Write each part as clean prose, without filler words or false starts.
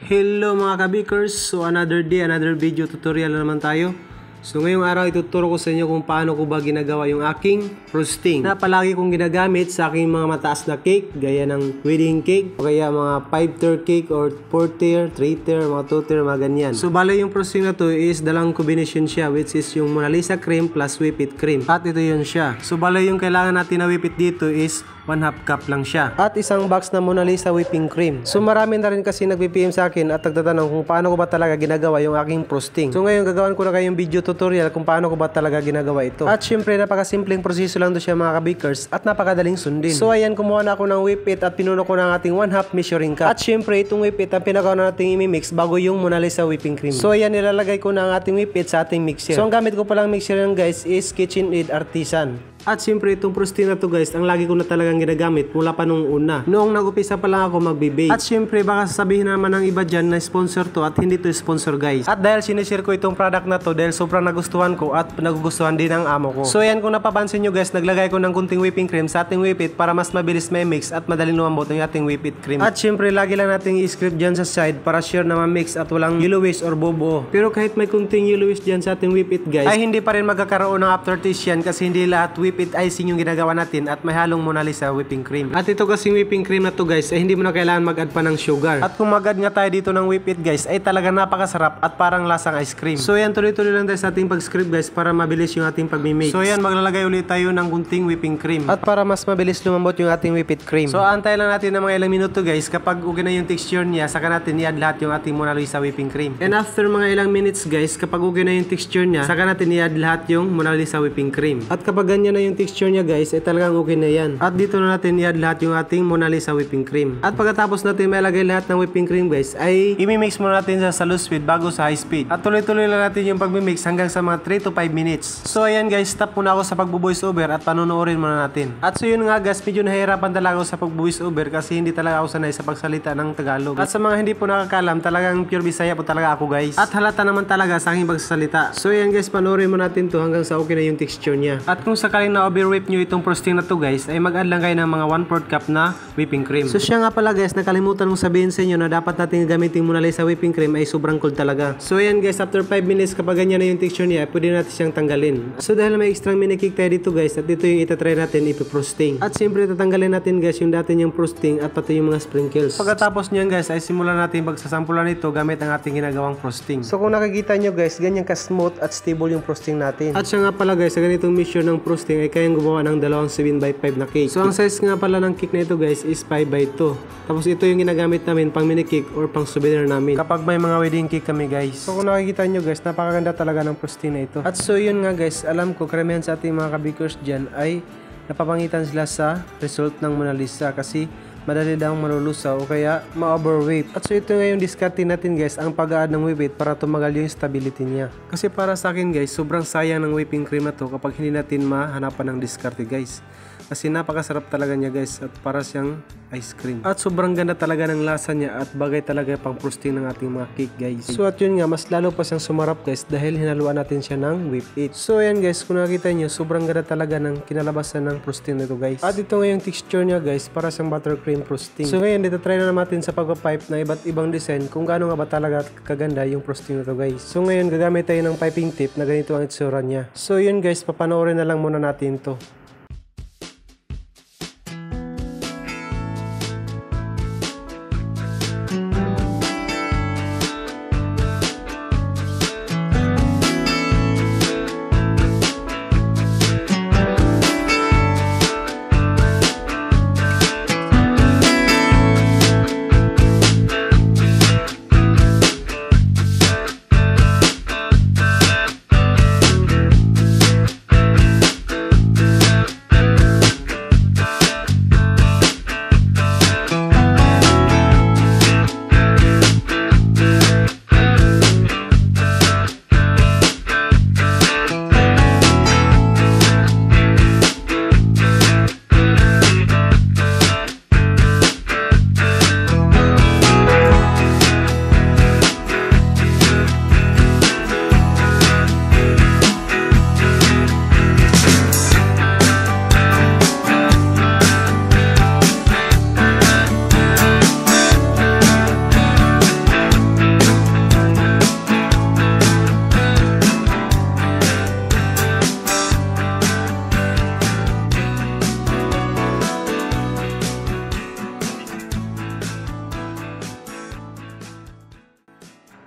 Hello mga kabikers, so another day, another video tutorial na naman tayo. So ngayong araw ituturo ko sa inyo kung paano ko ba ginagawa yung aking frosting na palagi kong ginagamit sa aking mga mataas na cake, gaya ng wedding cake o kaya mga 5-tier cake or 4-tier, 3-tier, mga 2-tier, mga ganyan. So bale yung frosting na to is dalang combination siya, which is yung Mona Lisa cream plus whipped cream. At ito yun siya. So bale yung kailangan natin na whipped dito is 1/2 cup lang siya. At isang box na Mona Lisa whipping cream. So marami na rin kasi nag-PM sa akin at nagtatanong kung paano ko ba talaga ginagawa yung aking frosting. So ngayon gagawin ko na kayong video tutorial kung paano ko ba talaga ginagawa ito. At syempre napakasimpleng proseso lang to siya mga kabikers at napakadaling sundin. So ayan, kumuha na ako ng whipped at pinuno ko ng ating 1/2 measuring cup. At syempre itong whipped ang pinagawa natin i-mix bago yung Mona Lisa whipping cream. So ayan, nilalagay ko na ang ating whipped sa ating mixer. So ang gamit ko palang mixer yan guys is KitchenAid Artisan. At siyempre itong frosting na to guys, ang lagi ko na talagang ginagamit mula pa nung una. Noong nag-upisa pa lang ako magbe-bake. At siyempre baka sasabihin naman ng iba dyan na sponsor to at hindi to sponsor guys. At dahil sinishare ko itong product na to dahil sobrang nagustuhan ko at nagugustuhan din ng amo ko. So yan, kung napapansin nyo guys, naglagay ko ng kunting whipping cream sa ating whipped para mas mabilis may mix at madaling lumambot ng ating whipped cream. At siyempre lagi lang nating i-script dyan sa side para sure na ma-mix at walang yellowish or bobo. Pero kahit may kunting yellowish dyan sa ating whipped guys, ay hindi pa rin magkakaroon ng aftertaste yan kasi hindi lahat whipped icing yung ginagawa natin at may halong Mona Lisa whipping cream. At ito kasing whipping cream na to guys ay hindi mo na kailangan mag-add pa ng sugar. At kung mag-add nga tayo dito ng whipped guys ay talaga napakasarap at parang lasang ice cream. So yan, tuloy-tuloy lang tayo sa ating pag-script guys para mabilis yung ating pag-mix. So yan, maglalagay ulit tayo ng kunting whipping cream at para mas mabilis lumambot yung ating whipped cream. So antay lang natin ng mga ilang minuto guys. Kapag okay na yung texture niya, saka natin i-add lahat yung ating Mona Lisa whipping cream. And after mga ilang minutes guys, kapag okay na yung texture niya, saka natin i-add lahat yung Mona Lisa whipping cream. At kapag ganyan na yung texture niya guys, ay talagang okay na yan. At dito na natin i-add lahat yung ating Mona Lisa whipping cream. At pagkatapos natin may lagay lahat ng whipping cream guys, ay i-mix muna natin sa low speed bago sa high speed. At tuloy-tuloy lang natin yung pag-mix hanggang sa mga 3 to 5 minutes. So ayan guys, stop muna ako sa pag-voice over at panunuorin muna natin. At so yun nga guys, medyo nahihirapan talaga ako sa pag-voice over kasi hindi talaga ako sanay sa pagsalita ng Tagalog. At sa mga hindi po nakakalam, talagang pure Bisaya po talaga ako guys. At halata naman talaga sa aking pagsasalita. So ayan guys, panoorin mo natin to hanggang sa okay na yung texture niya. At kung sakaling na-overwhip nyo itong frosting na to guys, ay mag-add lang kayo ng mga 1/4 cup na whipping cream. So siya nga pala guys, nakalimutan kong sabihin sa inyo na dapat natin gamitin Mona Lisa whipping cream ay sobrang cold talaga. So ayan guys, after 5 minutes kapag ganyan na yung texture niya, pwede natin siyang tanggalin. So dahil may extra mini cake tayo dito guys, at dito yung itatry natin ipi-frosting. At siyempre tatanggalin natin guys yung dati yung frosting at pati yung mga sprinkles. Pagkatapos niyan guys, ay simulan natin pagsasampulan nito gamit ang ating ginagawang frosting. So kung nakikita nyo guys, ganyan ka-smooth at stable yung frosting natin. At siya nga pala guys, sa ganitong measure ng frosting ay kayang gumawa ng dalawang 7x5 na cake. So ang size nga pala ng cake na ito guys is 5x2. Tapos ito yung ginagamit namin pang mini cake or pang souvenir namin kapag may mga wedding cake kami guys. So kung nakikita nyo guys, napakaganda talaga ng frosting na ito. At so yun nga guys, alam ko karamihan sa ating mga kabikers dyan ay napapangitan sila sa result ng Mona Lisa kasi madali lang malulusaw o kaya ma-overweight. At so ito nga yung diskarte natin guys, ang pag-add ng whipped para tumagal yung stability niya. Kasi para sa akin guys, sobrang sayang ng whipping cream na to kapag hindi natin mahanapan ng diskarte guys. Kasi napakasarap talaga niya guys at para siyang ice cream. At sobrang ganda talaga ng lasa niya at bagay talaga pang frosting ng ating mga cake guys. So at yun nga, mas lalo pa siyang sumarap guys dahil hinaluan natin siya ng whipped. So ayan guys, kung nakita nyo, sobrang ganda talaga ng kinalabasan ng frosting nito guys. At ito nga yung texture niya guys, para siyang buttercream frosting. So ngayon, dito try na natin sa pagpapipe na iba't ibang design kung gaano nga ba talaga kaganda yung frosting nito guys. So ngayon, gagamit tayo ng piping tip na ganito ang itsura niya. So yun guys, papanoorin na lang muna natin to.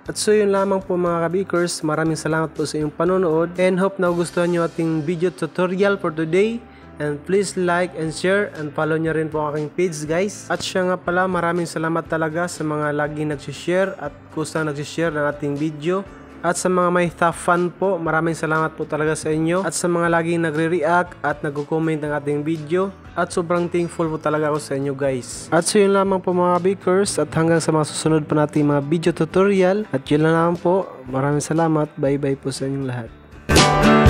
At so yun lamang po mga kabikers, maraming salamat po sa inyong panonood and hope na gustuhan nyo ating video tutorial for today. And please like and share and follow nyo rin po ang aking page guys. At siya nga pala, maraming salamat talaga sa mga lagi nagsishare at kusang nagsishare ng ating video. At sa mga may top fan po, maraming salamat po talaga sa inyo. At sa mga laging nagre-react at nagko-comment ng ating video. At sobrang thankful po talaga ako sa inyo guys. At so yun lamang po mga kabikers, at hanggang sa mga susunod pa nating mga video tutorial. At yun lang po, maraming salamat. Bye bye po sa inyong lahat.